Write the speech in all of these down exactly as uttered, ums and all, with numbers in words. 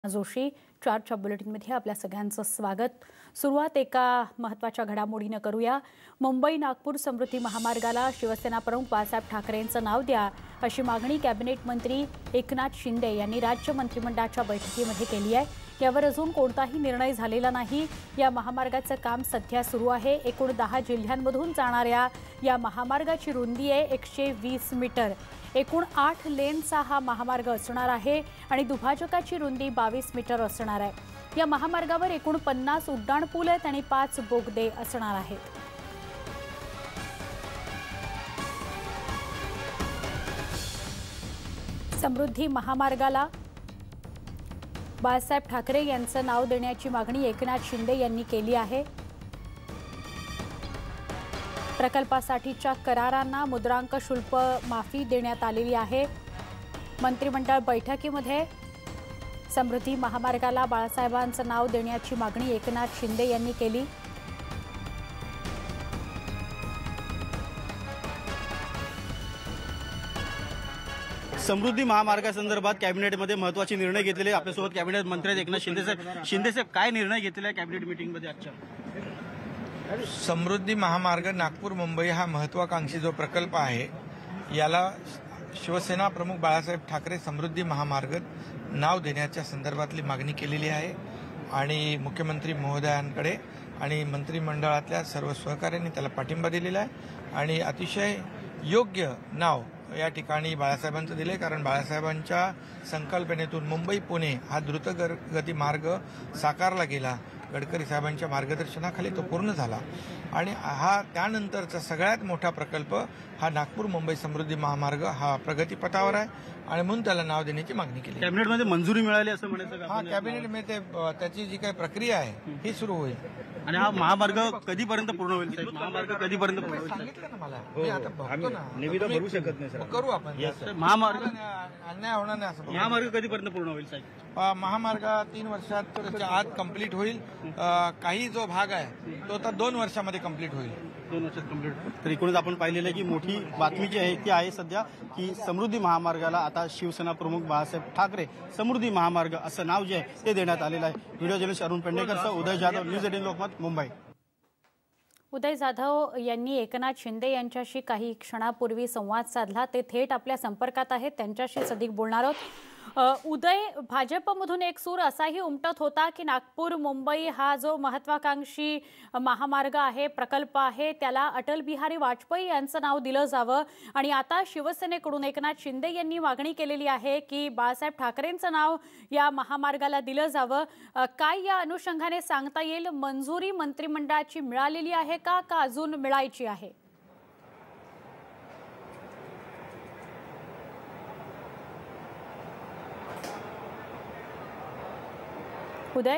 जोशी चारच्या बुलेटिनमध्ये आपल्या सगळ्यांचं स्वागत। सुरुवात एका महत्त्वाच्या घडामोडीने करूया। मुंबई नागपूर समृद्धी महामार्गाला शिवसेना प्रमुख बाळासाहेब ठाकरेंचं नाव द्या अशी मागणी कॅबिनेट मंत्री एकनाथ शिंदे यांनी राज्य मंत्रिमंडळाच्या बैठकीमध्ये केली आहे। यावर अजून कोणताही निर्णय झालेला नाही। या महामार्गाचं काम सध्या सुरू आहे। एकूण दहा जिल्ह्यांमधून जाणाऱ्या या महामार्गाची रुंदी आहे एकशे वीस मीटर। एकूण आठ लेनचा हा महामार्ग असणार आहे आणि दुभाजकाची रुंदी बावीस मीटर असणार आहे। या महामार्गावर एकूण पन्नास उड्डाणपूल आहेत आणि पाच बोगदे असणार आहेत। समृद्धी महामार्गाला बाळासाहेब ठाकरे यांचं नाव देण्याची मागणी एकनाथ शिंदे यांनी केली आहे। प्रकल्पासाठीच्या करारांना मुद्रांक शुल्क माफी देण्यात आलेली आहे। मंत्रिमंडळ बैठकीमध्ये समृद्धी महामार्गाला बाळासाहेबांचं नाव देण्याची मागणी एकनाथ शिंदे यांनी केली। समृद्धी महामार्गासंदर्भात कॅबिनेटमध्ये महत्त्वाचे निर्णय घेतलेले आपल्यासोबत कॅबिनेट मंत्री एकनाथ शिंदे साहेब शिंदे साहेब काय निर्णय घेतलेला आहे कॅबिनेट मीटिंगमध्ये आजच्या? समृद्धी महामार्ग नागपूर मुंबई हा महत्वाकांक्षी जो प्रकल्प आहे याला शिवसेना प्रमुख बाळासाहेब ठाकरे समृद्धी महामार्ग नाव देण्याच्या संदर्भातली मागणी केलेली आहे आणि मुख्यमंत्री महोदयांकडे आणि मंत्रिमंडळातल्या सर्व सहकाऱ्यांनी त्याला पाठिंबा दिलेला आहे आणि अतिशय योग्य नाव या ठिकाणी बाळासाहेबांचं दिले, कारण बाळासाहेबांच्या संकल्पनेतून मुंबई पुणे हा द्रुतगती मार्ग साकारला गेला। गडकरी साहेबांच्या मार्गदर्शनाखाली तो पूर्ण झाला आणि हा त्यानंतरचा सगळ्यात मोठा प्रकल्प हा नागपूर मुंबई समृद्धी महामार्ग हा प्रगतीपथावर आहे आणि म्हणून त्याला नाव देण्याची मागणी केली। कॅबिनेटमध्ये मंजुरी मिळाली असं म्हणायचं? हा, कॅबिनेटमध्ये त्याची जी काही प्रक्रिया आहे ही सुरू होईल। आणि हा महामार्ग कधीपर्यंत पूर्ण होईल साहेब? महामार्ग कधीपर्यंत पूर्ण होईल? सांगितलं ना मला, मी आता बघतो ना, निविदा भरू शकत नाही सर, करू आपण। महामार्ग अन्याय होणार नाही असं महामार्ग कधीपर्यंत पूर्ण होईल साहेब? महामार्ग तीन वर्षाच्या आत कंप्लीट होईल। काही जो भाग आहे तो तर दोन वर्षामध्ये कंप्लीट होईल। दोन वर्षात कंप्लीट। तर एकूणच आपण पाहिलेलं आहे की मोठी बातमी जी आहे ती आहे सध्या की समृद्धी महामार्गाला आता शिवसेना प्रमुख बाळासाहेब ठाकरे समृद्धी महामार्ग असं नाव जे आहे ते देण्यात आलेलं आहे। व्हिडिओ जर्नलिस्ट अरुण पेंडेकरसह उदय जाधव, न्यूज एटीन लोकमत, मुंबई। उदय जाधव यांनी एकनाथ शिंदे यांच्याशी काही क्षणापूर्वी संवाद साधला। ते थेट आपल्या संपर्कात आहेत, त्यांच्याशीच अधिक बोलणार आहोत। उदय, भाजपमधून एक सूर असाही उमटत होता की नागपूर मुंबई हा जो महत्वाकांक्षी महामार्ग आहे, प्रकल्प आहे, त्याला अटल बिहारी वाजपेयी यांचं नाव दिलं जावं आणि आता शिवसेनेकडून एकनाथ शिंदे यांनी मागणी केलेली आहे की बाळासाहेब ठाकरेंचं नाव या महामार्गाला दिलं जावं। काय या अनुषंगाने सांगता येईल? मंजुरी मंत्रिमंडळाची मिळालेली आहे का का अजून मिळायची आहे? उदय,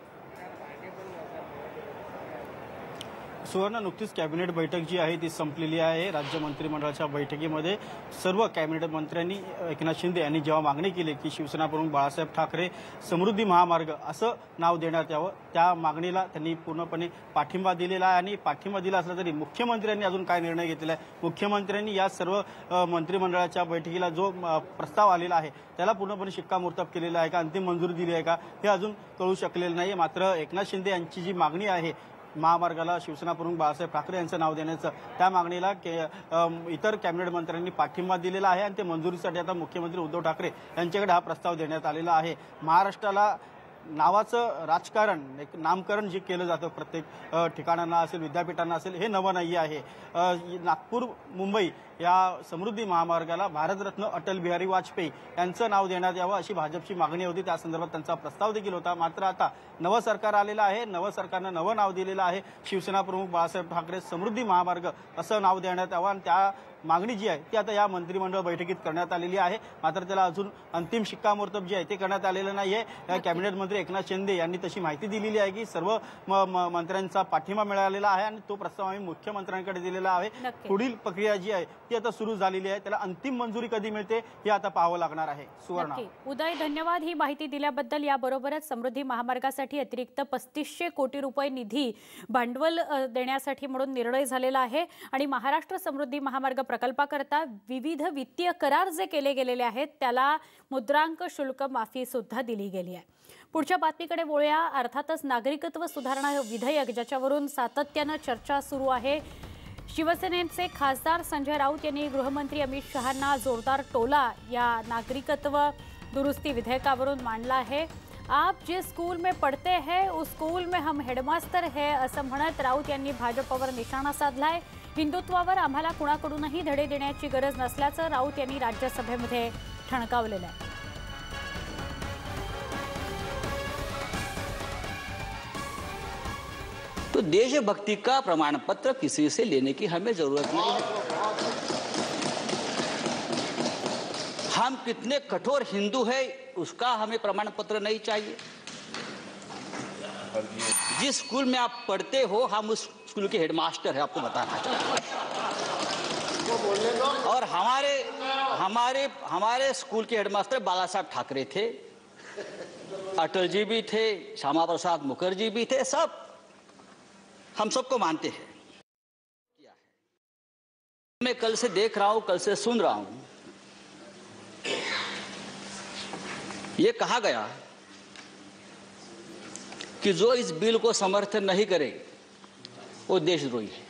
सुवर्ण, नुकतीच कॅबिनेट बैठक जी आहे ती संपलेली आहे। राज्य मंत्रिमंडळाच्या बैठकीमध्ये सर्व कॅबिनेट मंत्र्यांनी एकनाथ शिंदे यांनी जेव्हा मागणी केली की शिवसेना प्रमुख बाळासाहेब ठाकरे समृद्धी महामार्ग असं नाव देण्यात यावं, त्या मागणीला त्यांनी पूर्णपणे पाठिंबा दिलेला आहे। आणि पाठिंबा दिला असला तरी मुख्यमंत्र्यांनी अजून काय निर्णय घेतलेला आहे, मुख्यमंत्र्यांनी या सर्व मंत्रिमंडळाच्या बैठकीला जो प्रस्ताव आलेला आहे त्याला पूर्णपणे शिक्कामोर्तब केलेला आहे का, अंतिम मंजुरी दिली आहे का, हे अजून कळू शकलेलं नाही। मात्र एकनाथ शिंदे यांची जी मागणी आहे महामार्गाला शिवसेना प्रमुख बाळासाहेब ठाकरे यांचं नाव देण्याचं, त्या मागणीला इतर कॅबिनेट मंत्र्यांनी पाठिंबा दिलेला आहे आणि ते मंजुरीसाठी आता मुख्यमंत्री उद्धव ठाकरे यांच्याकडे हा प्रस्ताव देण्यात आलेला आहे। महाराष्ट्राला नावाचं राजकारण, एक नामकरण जे केलं जातं प्रत्येक ठिकाणांना असेल, विद्यापीठांना असेल, हे नवं नाही आहे। नागपूर मुंबई या समृद्धी महामार्गाला भारतरत्न अटल बिहारी वाजपेयी यांचं नाव देण्यात यावं अशी भाजपची मागणी होती, त्या संदर्भात त्यांचा प्रस्ताव देखील होता। मात्र आता नवं सरकार आलेलं आहे, नवं सरकारनं नवं नाव दिलेलं आहे, शिवसेना प्रमुख बाळासाहेब ठाकरे समृद्धी महामार्ग असं नाव देण्यात यावं आणि त्या मागणी जी आहे ती आता या मंत्रिमंडळ बैठकीत करण्यात आलेली आहे। मात्र त्याला अजून अंतिम शिक्कामोर्तब जे आहे ते करण्यात आलेलं नाहीये। कॅबिनेट मंत्री एकनाथ शिंदे यांनी तशी माहिती दिलेली आहे की सर्व मंत्र्यांचा पाठिंबा मिळालेला आहे आणि तो प्रस्ताव आम्ही मुख्यमंत्र्यांकडे दिलेला आहे। पुढील प्रक्रिया जी आहे ती आता सुरू झालेली आहे, त्याला अंतिम मंजुरी कधी मिळते हे आता पाहावं लागणार आहे। सुवर्ण, उदय, धन्यवाद ही माहिती दिल्याबद्दल। याबरोबरच समृद्धी महामार्गासाठी अतिरिक्त पस्तीसशे कोटी रुपये निधी भांडवल देण्यासाठी म्हणून निर्णय झालेला आहे आणि महाराष्ट्र समृद्धी महामार्ग प्रकल्पाकरता विविध वित्तीय करार जे केले गेलेले आहेत त्याला मुद्रांक शुल्क माफी सुद्धा दिली गेली आहे। पुढच्या बातमीकडे वळूया। अर्थातच नागरिकत्व सुधारणा विधेयक ज्याच्यावरून सातत्यानं चर्चा सुरू आहे। शिवसेनेचे खासदार संजय राऊत यांनी गृहमंत्री अमित शहांना जोरदार टोला या नागरिकत्व दुरुस्ती विधेयकावरून मांडला आहे। आप जिस स्कूल में पढ़ते हैं उस स्कूल में हम हेडमास्टर है असं म्हणत राऊत यांनी भाजपवर निशाणा साधलाय। हिंदुत्वावर आम्हाला कुणाकडूनही धडे देण्याची गरज नसल्याचं राऊत यांनी राज्यसभेमध्ये ठणकावलेलं आहे। तो देशभक्ति का प्रमाण पत्र किसी से लेने की हमें जरूरत नहीं है। हम कितने कठोर हिंदू है उसका हमें प्रमाण पत्र नहीं चाहिए। जिस स्कूल में आप पढ़ते हो हम उस स्कूल के हेडमास्टर है, आपको बताना चाहिए। और हमारे हमारे हमारे स्कूल के हेडमास्टर बाला साहब ठाकरे थे, अटल जी भी थे, श्यामा प्रसाद मुखर्जी भी थे, सब हम सबको मानते हैं। मैं कल से देख रहा हूं, कल से सुन रहा हूं, ये कहा गया कि जो इस बिल को समर्थन नहीं करे वो देशद्रोही है।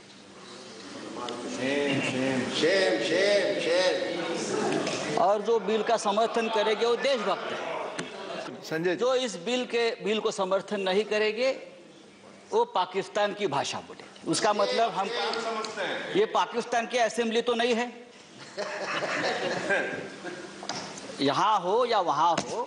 शेम, शेम, शेम, शेम। और जो बिल का समर्थन करेंगे वो देशभक्त है। संजय, जो इस बिल के बिल को समर्थन नहीं करेंगे वो पाकिस्तान की भाषा बोलेंगे। उसका मतलब हम ये पाकिस्तान की असेंबली तो नहीं है। यहाँ हो या वहाँ हो,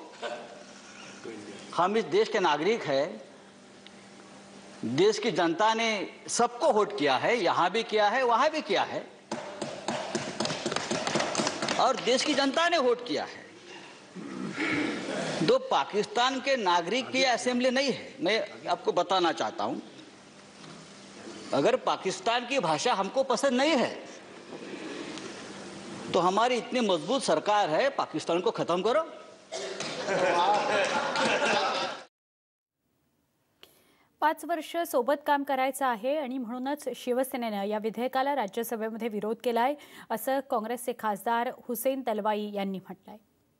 हम इस देश के नागरिक हैं। देश की जनता ने सबको वोट किया है, यहाँ भी किया है, वहाँ भी किया है, और देश की जनता ने वोट किया है। दो पाकिस्तान के नागरिक की असेंबली नहीं है। मैं आपको बताना चाहता हूं, अगर पाकिस्तान की भाषा हमको पसंद नहीं है तो हमारी इतनी मजबूत सरकार है, पाकिस्तान को खत्म करो। पाच वर्ष सोबत काम करायचं आहे आणि म्हणूनच शिवसेनेनं या विधेयकाला राज्यसभेमध्ये विरोध केलाय असं काँग्रेसचे खासदार हुसेन तलवाई यांनी म्हटलंय।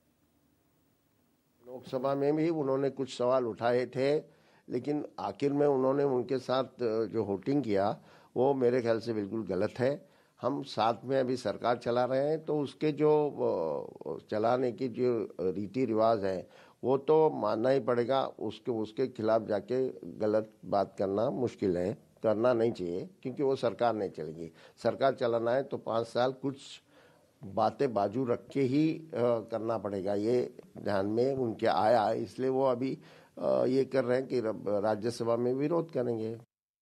लोकसभा में भी उन्होंने कुछ सवाल उठाए थे, लेकिन आखिर में उन्होंने उनके साथ जो वोटिंग किया वो मेरे ख्याल से बिल्कुल गलत है। हम साथ में अभी सरकार चला रहे हैं तो उसके जो चलाने की जो रीति रिवाज है वो तो मानना ही पड़ेगा। उसके उसके खिलाफ जाके गलत बात करना मुश्किल है, करना नहीं चाहिए, क्योंकि वो सरकार नहीं चलेगी। सरकार चलाना है तो पाँच साल कुछ बातें बाजू रख के ही आ, करना पड़ेगा। ये ध्यान में उनके आया, इसलिए वो अभी आ, ये कर रहे हैं कि राज्यसभा में विरोध करेंगे।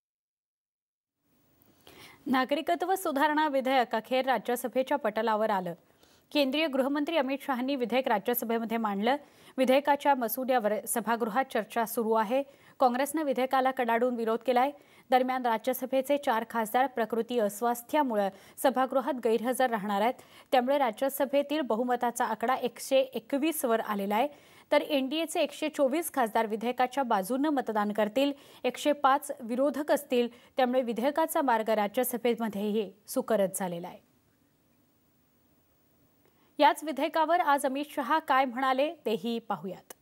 नागरिकत्व सुधारणा विधेयक अखेर राज्यसभेच्या पटलावर आलं। केंद्रीय गृहमंत्री अमित शहांनी विधेयक राज्यसभेमध्ये मांडलं। विधेयकाच्या मसुद्यावर सभागृहात चर्चा सुरू आहे। काँग्रेसने विधेयकाला कडाडून विरोध केलाय। दरम्यान राज्यसभेचे चार खासदार प्रकृती अस्वास्थ्यामुळे सभागृहात गैरहजर राहणार आहेत। त्यामुळे राज्यसभेतील बहुमताचा आकडा एकशे एकवीस वर आलेला आहे। तर एनडीएचे एकशे चोवीस खासदार विधेयकाच्या बाजूने मतदान करतील, एकशे पाच विरोधक असतील। त्यामुळे विधेयकाचा मार्ग राज्यसभेमध्येही सुकरत झालेला आहे। याच विधेयकावर आज अमित शहा काय म्हणाले तेही पाहूयात।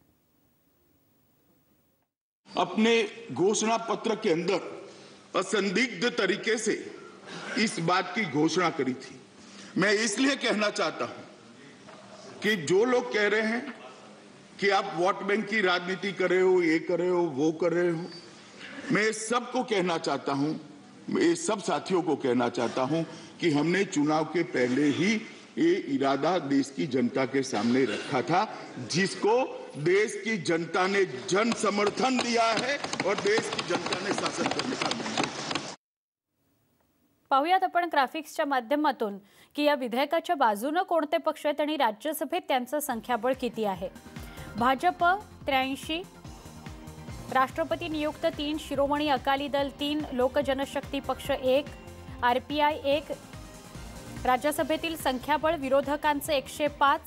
अपने घोषणा पत्र के अंदर असंदिग्ध तरीके से इस बात की घोषणा करी थी। मैं इसलिए कहना चाहता हूं कि जो लोग कह रहे हैं कि आप वोट बैंक की राजनीति कर रहे हो, ये कर रहे हो, वो कर रहे हो, मैं सबको कहना चाहता हूं, मैं सब साथियों को कहना चाहता हूं कि हमने चुनाव के पहले ही ये इरादा देश की जनता के सामने रखा था, जिसको देश की जनता ने जन समर्थन दिया है और देश की जनता ने शासन करने का निर्णय लिया। पाहूयात आपण ग्राफिक्सच्या माध्यमातून की या विधेयकाच्या बाजूने कोणते पक्ष आहेत आणि राज्यसभेत त्यांचं संख्याबळ किती आहे। भाजप त्र्याऐंशी, राष्ट्रपती नियुक्त तीन, शिरोमणी अकाली दल तीन, लोक जनशक्ती पक्ष एक, आरपीआय एक। राज्यसभेतील संख्याबळ विरोधकांचे एकशे पाच,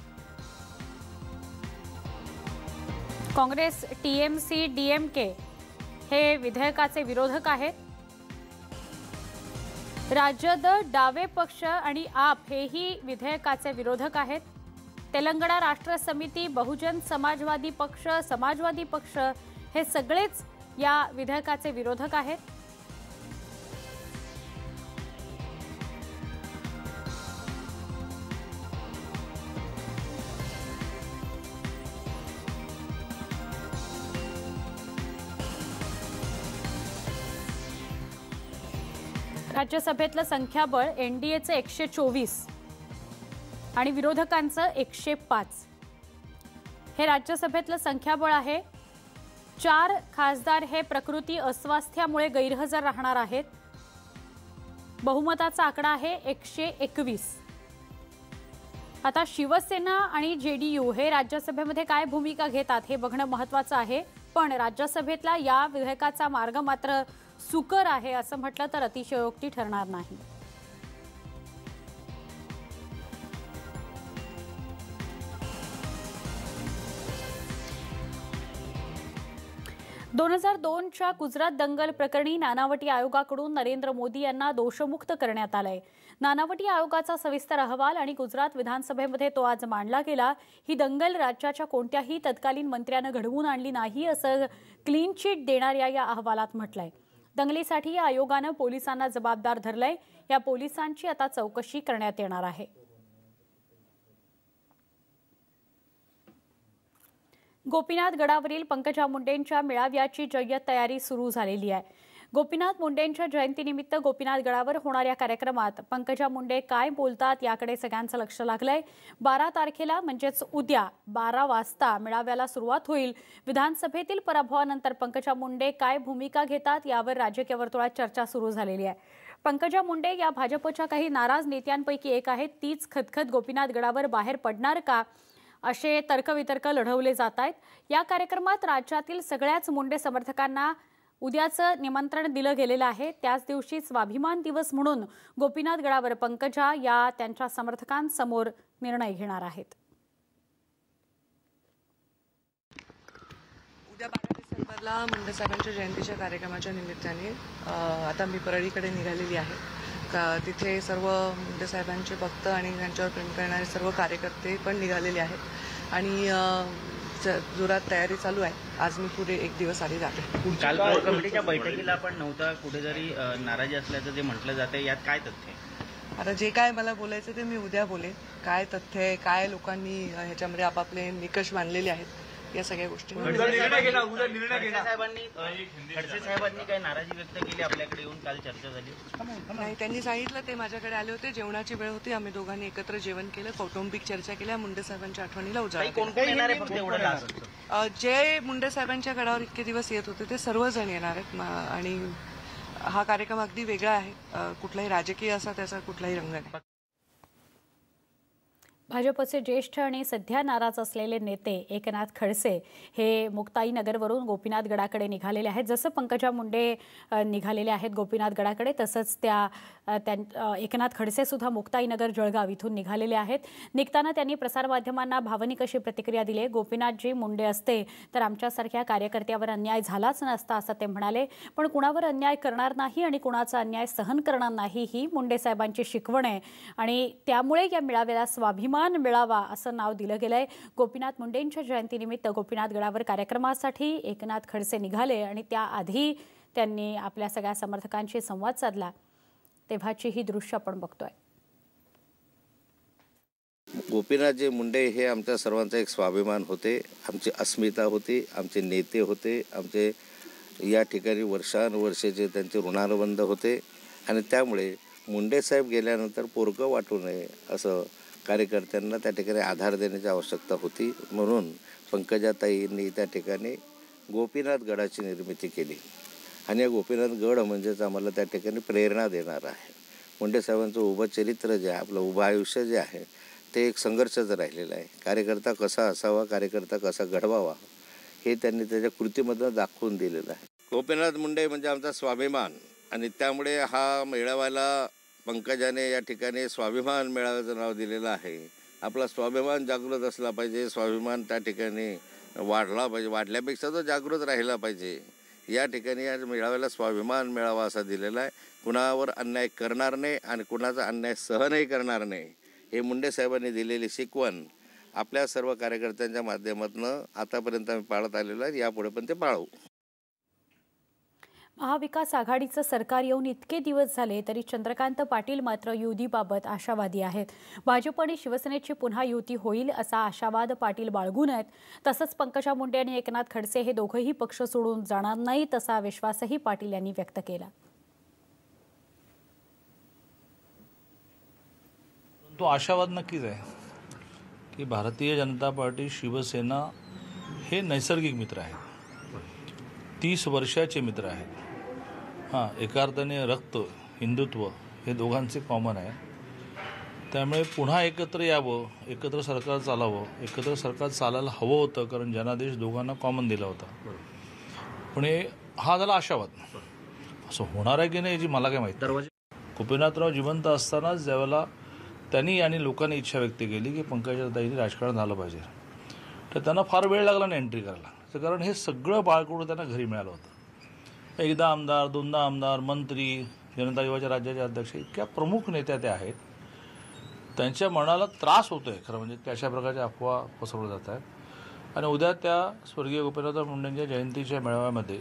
काँग्रेस, टीएमसी, डीएमके हे विधेयकाचे विरोधक आहेत। राजद, डावे पक्ष आणि आप हेही विधेयकाचे विरोधक आहेत. तेलंगणा राष्ट्र समिती, बहुजन समाजवादी पक्ष, समाजवादी पक्ष हे सगळेच या विधेयकाचे विरोधक आहेत. राज्यसभेतलं संख्याबळ एनडीएचं एकशे चोवीस आणि विरोधकांचं एकशे पाच हे राज्यसभेतलं संख्याबळ आहे. चार खासदार हे प्रकृती अस्वास्थ्यामुळे गैरहजर राहणार आहेत. बहुमताचा आकडा आहे एकशे एकवीस. आता शिवसेना आणि जेडीयू हे राज्यसभेमध्ये काय भूमिका घेतात हे बघणं महत्त्वाचं आहे. पण राज्यसभेतला या विधेयकाचा मार्ग मात्र सुकर आहे असं म्हटलं तर अतिशयोक्ती ठरणार नाही. दोन हजार दोनच्या गुजरात दंगल प्रकरणी नानावटी आयोगाकडून नरेंद्र मोदी यांना दोषमुक्त करण्यात आलंय. नानावटी आयोगाचा सविस्तर अहवाल आणि गुजरात विधानसभेमध्ये तो आज मांडला गेला. ही दंगल राज्याच्या कोणत्याही तत्कालीन मंत्र्यानं घडवून आणली नाही असं क्लीन चिट देणाऱ्या या अहवालात म्हटलंय. दंगलीसाठी या आयोगानं पोलिसांना जबाबदार धरलंय. या पोलिसांची आता चौकशी करण्यात येणार आहे. गोपीनाथ गडावरील पंकजा मुंडेंच्या मेळाव्याची जय्यत तयारी सुरू झालेली आहे. गोपीनाथ मुंडेंच्या जयंतीनिमित्त गोपीनाथ गडावर होणाऱ्या कार्यक्रमात पंकजा मुंडे काय बोलतात याकडे सगळ्यांचं लक्ष लागलंय. बारा तारखेला म्हणजेच उद्या बारा वाजता मेळाव्याला सुरुवात होईल. विधानसभेतील पराभवानंतर पंकजा मुंडे काय भूमिका घेतात यावर राजकीय वर्तुळात चर्चा सुरू झालेली आहे. पंकजा मुंडे या भाजपच्या काही नाराज नेत्यांपैकी एक आहेत. तीच खतखत गोपीनाथ गडावर बाहेर पडणार का असे तर्कवितर्क लढवले जात आहेत. या कार्यक्रमात राज्यातील सगळ्याच मुंडे समर्थकांना उद्याचं निमंत्रण दिलं गेलेलं आहे. त्याच दिवशी स्वाभिमान दिवस म्हणून गोपीनाथ गडावर पंकजा या त्यांच्या समर्थकांसमोर निर्णय घेणार आहेत. उद्या बारा डिसेंबरला मुंडे साहेबांच्या जयंतीच्या कार्यक्रमाच्या निमित्ताने आता मी परळीकडे निघालेली आहे. का तिथे सर्व मुंडे साहेबांचे भक्त आणि त्यांच्यावर प्रेम करणारे सर्व कार्यकर्ते पण निघालेले आहेत आणि जोरात तयारी चालू आहे. आज मी पुढे एक दिवस आधी जाते. काल कोर कमिटीच्या बैठकीला पण नव्हता, कुठेतरी नाराजी असल्याचं जे म्हटलं जाते, यात काय तथ्य आहे? आता जे काय मला बोलायचं ते मी उद्या बोले. काय तथ्य आहे, काय लोकांनी ह्याच्यामध्ये आपापले निकष मांडलेले आहेत, या सगळ्या गोष्टी खडसे साहेबांनी काही नाराजी व्यक्त केली आपल्याकडे येऊन, काल चर्चा झाली नाही. त्यांनी सांगितलं ते माझ्याकडे आले होते. जेवणाची वेळ होती, आम्ही दोघांनी एकत्र जेवण केलं, कौटुंबिक चर्चा केल्या, मुंडे साहेबांच्या आठवणीला उजाळा केला. जे मुंडे साहेबांच्या गडावर इतके दिवस येत होते ते सर्वजण येणार आहेत आणि हा कार्यक्रम अगदी वेगळा आहे. कुठलाही राजकीय असा त्याचा कुठलाही रंग नाही. भाजपचे ज्येष्ठ आणि सध्या नाराज असलेले नेते एकनाथ खडसे हे मुक्ताईनगरवरून गोपीनाथ गडाकडे निघालेले आहेत. जसं पंकजा मुंडे निघालेले आहेत गोपीनाथ गडाकडे, तसंच त्या एकनाथ खडसे सुद्धा मुक्ताईनगर जळगाव इथून निघालेले आहेत. निघताना त्यांनी प्रसारमाध्यमांना भावनिक अशी प्रतिक्रिया दिली. गोपीनाथजी मुंडे असते तर आमच्यासारख्या कार्यकर्त्यावर अन्याय झालाच नसता असं ते म्हणाले. पण कुणावर अन्याय करणार नाही आणि कुणाचा अन्याय सहन करणार नाही ही मुंडे साहेबांची शिकवण आहे आणि त्यामुळे या मेळाव्याला स्वाभिमान मिळावा असं नाव दिलं गेलंय. गोपीनाथ मुंडेंच्या जयंतीनिमित्त गोपीनाथ गडावर कार्यक्रमासाठी एकनाथ खडसे निघाले आणि त्याआधी त्यांनी आपल्या सगळ्या समर्थकांशी संवाद साधला. तेव्हाची ही दृश्य आपण बघतोय. गोपीनाथजी मुंडे हे आमच्या सर्वांचा एक स्वाभिमान होते, आमची अस्मिता होती, आमचे नेते होते, आमचे या ठिकाणी वर्षानुवर्षे त्यांचे ऋणानुबंध होते आणि त्यामुळे मुंडे साहेब गेल्यानंतर पोरकं वाटू नये असं कार्यकर्त्यांना त्या ठिकाणी आधार देण्याची आवश्यकता होती. म्हणून पंकजाताईंनी त्या ठिकाणी गोपीनाथ गडाची निर्मिती केली आणि या गोपीनाथ गड म्हणजेच आम्हाला त्या ठिकाणी प्रेरणा देणार आहे. मुंडे साहेबांचं उभं चरित्र जे आहे, आपलं उभं आयुष्य जे आहे ते एक संघर्षच राहिलेलं आहे. कार्यकर्ता कसा असावा, कार्यकर्ता कसा घडवावा हे त्यांनी त्याच्या कृतीमधून दाखवून दिलेलं आहे. गोपीनाथ मुंडे म्हणजे आमचा स्वाभिमान आणि त्यामुळे हा मेळाव्याला पंकजाने या ठिकाणी स्वाभिमान मेळाव्याचं नाव दिलेलं आहे. आपला स्वाभिमान जागृत असला पाहिजे, स्वाभिमान त्या ठिकाणी वाढला पाहिजे, वाढल्यापेक्षा तो जागृत राहिला पाहिजे. या ठिकाणी आज मेळाव्याला स्वाभिमान मेळावा असा दिलेला आहे. कुणावर अन्याय करणार नाही आणि कुणाचा अन्याय सहनही करणार नाही, हे मुंडे साहेबांनी दिलेली शिकवण आपल्या सर्व कार्यकर्त्यांच्या माध्यमातून आतापर्यंत आम्ही पाळत आलेलो आहे. यापुढे पण ते पाळू. महाविकास आघाडीचं सरकार येऊन इतके दिवस झाले तरी चंद्रकांत पाटील मात्र युतीबाबत आशावादी आहेत. भाजप आणि शिवसेनेची पुन्हा युती होईल असा आशावाद पाटील बाळगून आहेत. तसंच पंकजा मुंडे आणि एकनाथ खडसे हे दोघंही पक्ष सोडून जाणार नाही तसा विश्वासही पाटील यांनी व्यक्त केला. तो आशावाद नक्कीच आहे की भारतीय जनता पार्टी शिवसेना हे नैसर्गिक मित्र आहेत, तीस वर्षाचे मित्र आहेत. हां, एका अर्थाने रक्त हिंदुत्व हे दोघांचे कॉमन आहे. त्यामुळे पुन्हा एकत्र यावं, एकत्र सरकार चालावं, एकत्र सरकार चालायला हवं होतं, कारण जनादेश दोघांना कॉमन दिला होता. पण हा झाला आशावाद. असं होणार आहे की नाही याची मला काय माहिती. गोपीनाथराव जिवंत असतानाच ज्यावेळेला त्यांनी आणि लोकांनी इच्छा व्यक्त केली की पंकजाताईंनी राजकारण झालं पाहिजे, तर त्यांना फार वेळ लागला नाही एंट्री करायला. कारण हे सगळं बाळकडून त्यांना घरी मिळालं होतं. एकदा आमदार, दोनदा आमदार, मंत्री, जनता युवाच्या राज्याचे अध्यक्ष, इतक्या प्रमुख नेत्या त्या आहेत. त्यांच्या मनाला त्रास होतो आहे खरं म्हणजे, अशा प्रकारच्या अफवा पसरवल्या जात आहेत. आणि उद्या त्या स्वर्गीय गोपीनाथराव मुंडेंच्या जयंतीच्या मेळाव्यामध्ये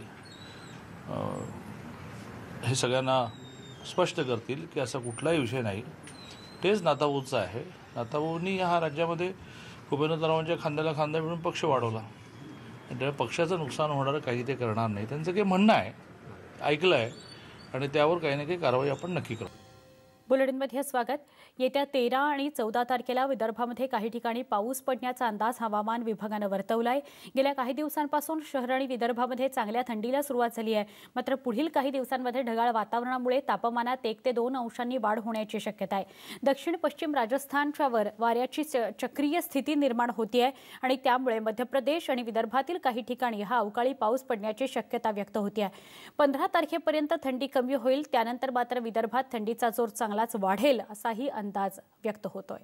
हे सगळ्यांना स्पष्ट करतील की असा कुठलाही विषय नाही. तेच नाताभाऊचं आहे. नाताभाऊंनी ह्या राज्यामध्ये गोपीनाथरावांच्या खांद्याला खांदा मिळून पक्ष वाढवला. त्या पक्षाचं नुकसान होणारं काही ते करणार नाही. त्यांचं काही म्हणणं आहे, ऐकलं आहे, आणि त्यावर काही ना काही कारवाई आपण नक्की करू. बुलेटिनमध्ये स्वागत. येत्या तेरा आणि चौदा तारखेला विदर्भामध्ये काही ठिकाणी पाऊस पडण्याचा अंदाज हवामान विभागानं वर्तवलाय. गेल्या काही दिवसांपासून शहर आणि विदर्भामध्ये चांगल्या थंडीला सुरुवात झाली आहे. मात्र पुढील काही दिवसांमध्ये ढगाळ वातावरणामुळे तापमानात एक ते दोन अंशांनी वाढ होण्याची शक्यता आहे. दक्षिण पश्चिम राजस्थानच्या वर वाऱ्याची चक्रीय स्थिती निर्माण होती आहे आणि त्यामुळे मध्य प्रदेश आणि विदर्भातील काही ठिकाणी हा अवकाळी पाऊस पडण्याची शक्यता व्यक्त होती आहे. पंधरा तारखेपर्यंत थंडी कमी होईल. त्यानंतर मात्र विदर्भात थंडीचा जोर चांगलाच वाढेल असाही अंदाज व्यक्त होतोय.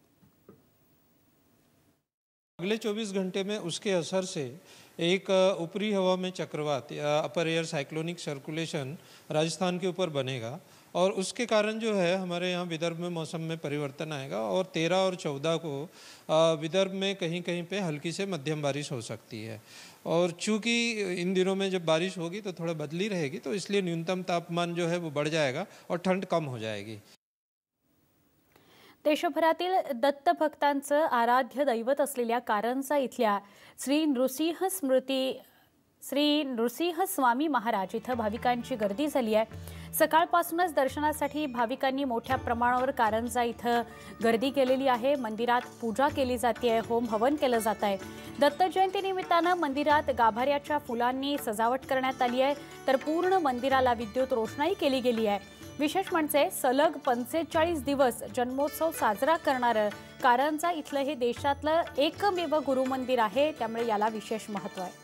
अगले चौबीस घंटे में उसके असर से एक ऊपरी हवा में चक्रवात या upper air cyclonic circulation Rajasthan के ऊपर बनेगा और उसके कारण जो है हमारे यहाँ विदर्भ में मौसम में परिवर्तन आएगा और तेरह और चौदह को विदर्भ में कहीं कहीं पे हल्की से मध्यम बारिश हो सकती है. और चूँकि इन दिनों में जब बारिश होगी तो थोड़ा बदली रहेगी, तो इसलिए न्यूनतम तापमान जो है वो बढ़ जाएगा और ठंड कम हो जाएगी. देशभरातील दत्त भक्तांचं आराध्य दैवत असलेल्या कारंजा इथल्या श्री नृसिंह स्मृती श्री नृसिंह स्वामी महाराज इथं भाविकांची गर्दी झाली आहे. सकाळपासूनच दर्शनासाठी भाविकांनी मोठ्या प्रमाणावर कारंजा इथं गर्दी केलेली आहे. मंदिरात पूजा केली जाते, होम हवन केलं जात आहे. दत्त जयंती निमित्तानं मंदिरात गाभाऱ्याच्या फुलांनी सजावट करण्यात आली आहे, तर पूर्ण मंदिराला विद्युत रोषणाई केली गेली आहे. विशेष म्हणजे सलग पंचेचाळीस दिवस जन्मोत्सव साजरा करणारं कारंजा इथलं हे देशातलं एकमेव गुरुमंदिर आहे, त्यामुळे याला विशेष महत्त्व आहे.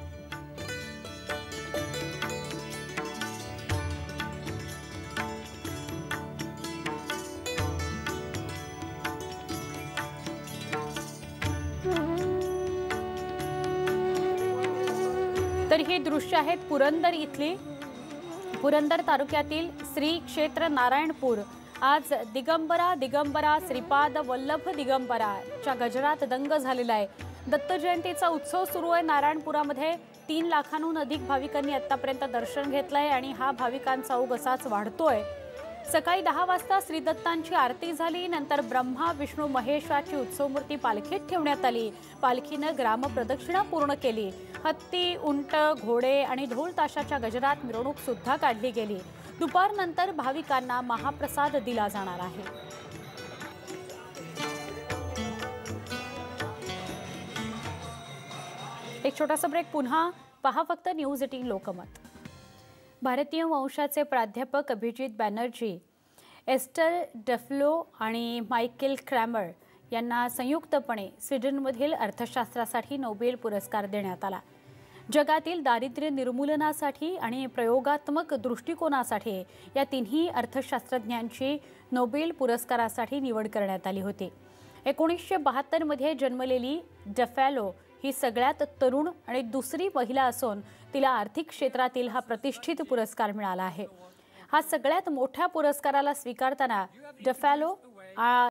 तर हे दृश्य आहेत पुरंदर इथली. पुरंदर तालुक्यातील श्री क्षेत्र नारायणपूर आज दिगंबरा दिगंबरा श्रीपाद वल्लभ दिगंबराच्या गजरात दंग झालेला आहे. दत्त जयंतीचा उत्सव सुरू आहे. नारायणपुरामध्ये तीन लाखांहून अधिक भाविकांनी आतापर्यंत दर्शन घेतलंय आणि हा भाविकांचा ओघ असाच वाढतोय. सकाळी दहा वाजता श्रीदत्तांची आरती झाली. नंतर ब्रह्मा विष्णू महेशाची उत्सव मूर्ती पालखीत ठेवण्यात आली. पालखीनं ग्रामप्रदक्षिणा पूर्ण केली. हत्ती, उंट, घोडे आणि ढोल ताशाच्या गजरात मिरवणूक सुद्धा काढली गेली. दुपारनंतर भाविकांना महाप्रसाद दिला जाणार आहे. एक छोटासा ब्रेक, पुन्हा पहा फक्त न्यूज एटीन लोकमत. भारतीय वंशाचे प्राध्यापक अभिजित बॅनर्जी, एस्टर डफ्लो आणि मायकेल क्रॅमर यांना संयुक्तपणे स्वीडनमधील अर्थशास्त्रासाठी नोबेल पुरस्कार देण्यात आला. जगातील दारिद्र्य निर्मूलनासाठी आणि प्रयोगात्मक दृष्टिकोनासाठी या तिन्ही अर्थशास्त्रज्ञांची नोबेल पुरस्कारासाठी निवड करण्यात आली होती. एकोणीसशे बहात्तर मध्ये जन्मलेली डफॅलो ही सगळ्यात तरुण आणि दुसरी महिला असून तिला आर्थिक क्षेत्रातील हा प्रतिष्ठित पुरस्कार मिळाला आहे। हा सगळ्यात मोठ्या पुरस्काराला स्वीकारताना डफॅलो